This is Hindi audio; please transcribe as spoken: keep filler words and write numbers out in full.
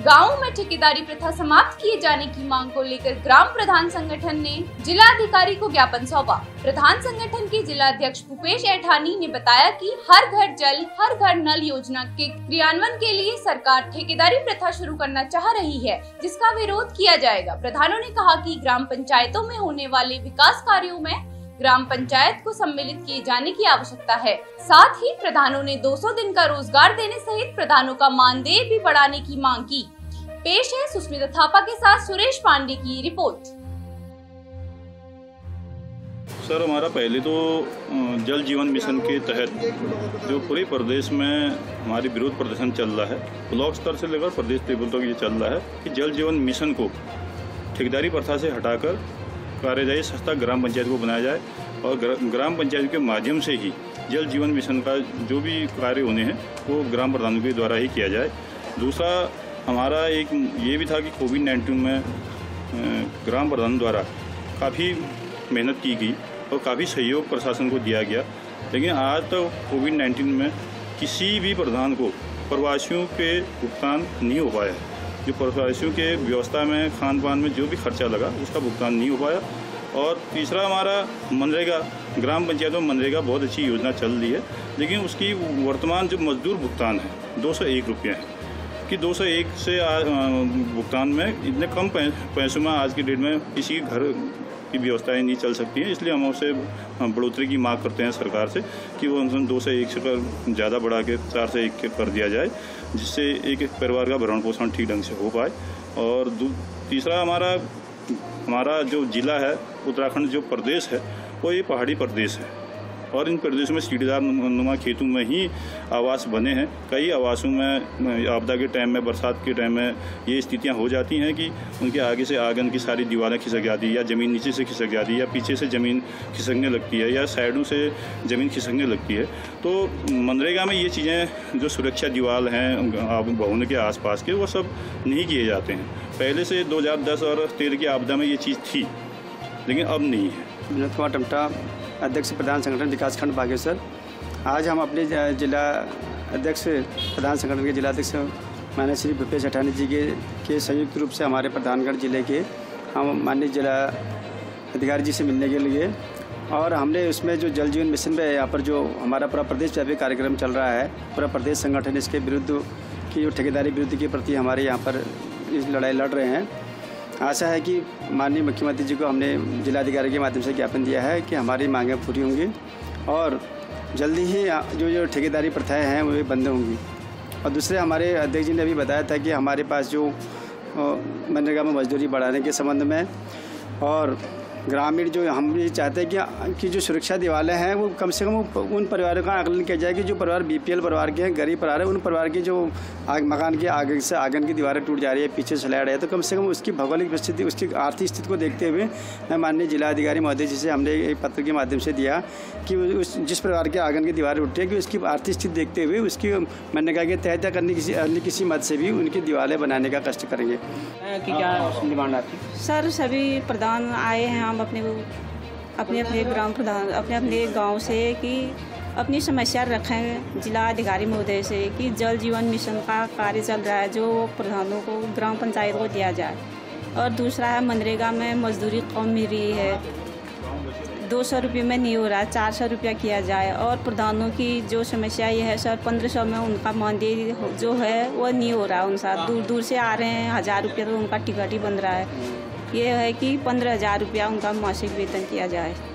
गाँव में ठेकेदारी प्रथा समाप्त किए जाने की मांग को लेकर ग्राम प्रधान संगठन ने जिला अधिकारी को ज्ञापन सौंपा। प्रधान संगठन के जिला अध्यक्ष भूपेश ऐठानी ने बताया कि हर घर जल हर घर नल योजना के क्रियान्वयन के लिए सरकार ठेकेदारी प्रथा शुरू करना चाह रही है, जिसका विरोध किया जाएगा। प्रधानों ने कहा कि ग्राम पंचायतों में होने वाले विकास कार्यों में ग्राम पंचायत को सम्मिलित किए जाने की आवश्यकता है। साथ ही प्रधानों ने दो सौ दिन का रोजगार देने सहित प्रधानों का मानदेय भी बढ़ाने की मांग की। पेश है सुष्मिता थापा के साथ सुरेश पांडे की रिपोर्ट। सर, हमारा पहले तो जल जीवन मिशन के तहत जो पूरे प्रदेश में हमारी विरोध प्रदर्शन चल रहा है, ब्लॉक स्तर से लेकर प्रदेश लेवल तक ये चल रहा है कि जल जीवन मिशन को ठेकेदारी प्रथा से हटाकर कार्यदायी संस्था ग्राम पंचायत को बनाया जाए और ग्राम पंचायत के माध्यम से ही जल जीवन मिशन का जो भी कार्य होने हैं वो ग्राम प्रधानों के द्वारा ही किया जाए। दूसरा हमारा एक ये भी था कि कोविड नाइन्टीन में ग्राम प्रधान द्वारा काफ़ी मेहनत की गई और काफ़ी सहयोग प्रशासन को दिया गया, लेकिन आज तक तो कोविड नाइन्टीन में किसी भी प्रधान को प्रवासियों के भुगतान नहीं हो पाया। जो प्रवासियों के व्यवस्था में खान पान में जो भी खर्चा लगा उसका भुगतान नहीं हो पाया। और तीसरा हमारा मनरेगा, ग्राम पंचायतों में मनरेगा बहुत अच्छी योजना चल रही है, लेकिन उसकी वर्तमान जो मजदूर भुगतान है दो सौ एक रुपये है कि दो सौ एक से भुगतान में इतने कम पैसों में आज की डेट में किसी घर की व्यवस्थाएं नहीं चल सकती हैं। इसलिए हम उससे बढ़ोतरी की मांग करते हैं सरकार से कि वो दो से एक से कर ज़्यादा बढ़ा के चार से एक कर दिया जाए, जिससे एक एक परिवार का भरण पोषण ठीक ढंग से हो पाए। और तीसरा हमारा हमारा जो जिला है, उत्तराखंड जो प्रदेश है वो ये पहाड़ी प्रदेश है और इन प्रदेशों में सीढ़ीदार नुमा खेतों में ही आवास बने हैं। कई आवासों में आपदा के टाइम में, बरसात के टाइम में ये स्थितियां हो जाती हैं कि उनके आगे से आंगन की सारी दीवारें खिसक जाती है या ज़मीन नीचे से खिसक जाती है या पीछे से ज़मीन खिसकने लगती है या साइडों से ज़मीन खिसकने लगती है। तो मनरेगा में ये चीज़ें जो सुरक्षा दीवार हैं भवनों के आसपास के, वो सब नहीं किए जाते हैं। पहले से दो हज़ार दस और तेरह की आपदा में ये चीज़ थी, लेकिन अब नहीं है। विनोद कुमार टमटा, अध्यक्ष प्रधान संगठन विकासखंड बागेश्वर। आज हम अपने जिला अध्यक्ष प्रधान संगठन के जिला अध्यक्ष माननीय श्री भूपेश ऐठानी जी के के संयुक्त रूप से हमारे प्रधानगढ़ जिले के हम माननीय जिला अधिकारी जी से मिलने के लिए, और हमने उसमें जो जल जीवन मिशन में यहाँ पर जो हमारा पूरा प्रदेश व्यापी कार्यक्रम चल रहा है, पूरा प्रदेश संगठन इसके विरुद्ध की जो ठेकेदारी विरुद्ध के प्रति हमारे यहाँ पर इस लड़ाई लड़ रहे हैं। आशा है कि माननीय मुख्यमंत्री जी को हमने जिलाधिकारी के माध्यम से ज्ञापन दिया है कि हमारी मांगें पूरी होंगी और जल्दी ही जो जो ठेकेदारी प्रथाएं हैं वो बंद होंगी। और दूसरे हमारे अध्यक्ष जी ने अभी बताया था कि हमारे पास जो मनरेगा में मजदूरी बढ़ाने के संबंध में और ग्रामीण जो हम ये चाहते हैं कि कि जो सुरक्षा दीवारें हैं वो कम से कम उन परिवारों का आकलन किया जाए कि जो परिवार बीपीएल परिवार के हैं, गरीब परिवार है, उन परिवार की जो आग मकान की आगे से आंगन की दीवारें टूट जा रही है, पीछे से लैड है, तो कम से कम उसकी भौगोलिक स्थिति, उसकी आर्थिक स्थिति को देखते हुए मैं माननीय जिलाधिकारी महोदय जी से हमने एक पत्र के माध्यम से दिया कि उस जिस परिवार के आंगन की दीवारें उठती है कि उसकी आर्थिक स्थिति देखते हुए उसकी मनरेगा के तहत करने किसी अन्य किसी मद से भी उनकी दीवारें बनाने का कष्ट करेंगे। कि क्या डिमांड आपकी? सर, सभी प्रधान आए हैं, हम अपने अपने अपने ग्राम प्रधान अपने अपने गांव से कि अपनी समस्या रखें जिला अधिकारी महोदय से कि जल जीवन मिशन का कार्य चल रहा है जो प्रधानों को ग्राम पंचायत को दिया जाए। और दूसरा है मनरेगा में मजदूरी कम मिल रही है, दो सौ रुपये में नहीं हो रहा है, चार सौ रुपया किया जाए। और प्रधानों की जो समस्या ये है सर, पंद्रह सौ में उनका मानदेय जो है वो नहीं हो रहा, उनका दूर दूर से आ रहे हैं, हज़ार रुपया तो उनका टिकट ही बन रहा है। ये है कि पंद्रह हज़ार रुपया उनका मासिक वेतन किया जाए।